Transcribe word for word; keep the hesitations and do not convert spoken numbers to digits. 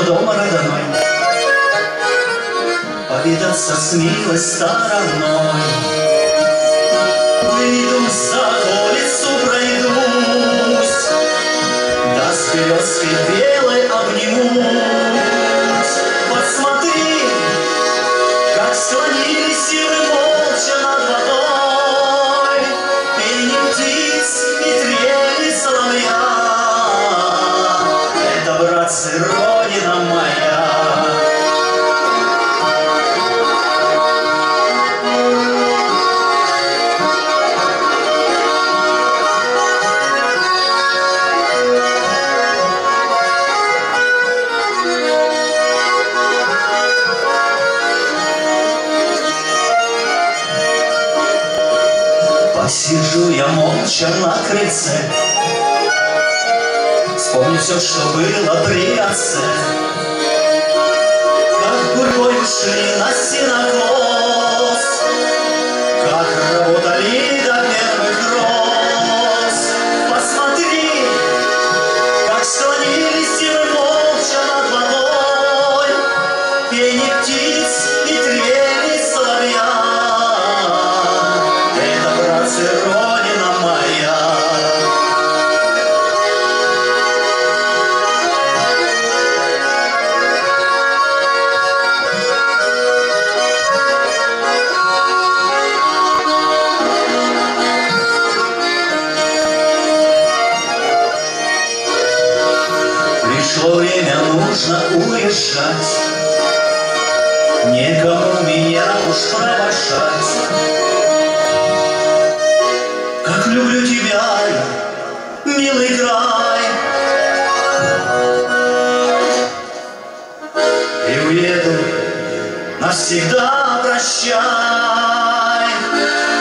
что дом родной, повидаться с милой стороной. Выйду за улицу, пройдусь, да с березкой белой обнимусь. Посмотри, как склонились силы молча над водой, и ни птиц, ни трели соловья. Это, братцы, родина моя. Посижу я молча на крыльце, вспомню все, что было при отце. Как гурьбой ушли на сенокос, как работали до первых роз. Посмотри, как склонились силы молча над водой, пение птиц и трели соловья. Родина моя. Пришло время, нужно уезжать, некому меня уж провожать. Как люблю тебя я, милый край, и уеду навсегда, прощай.